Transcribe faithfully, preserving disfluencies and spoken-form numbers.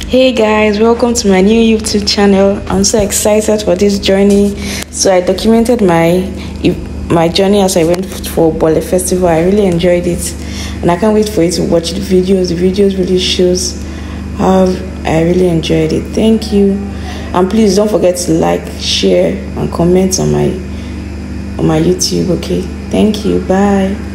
Hey guys, welcome to my new YouTube channel. I'm so excited for this journey. So I documented my my journey as I went for Bole Festival. I really enjoyed it, and I can't wait for you to watch the videos. The videos really shows how I really enjoyed it. Thank you, and please don't forget to like, share, and comment on my on my YouTube. Okay, thank you. Bye.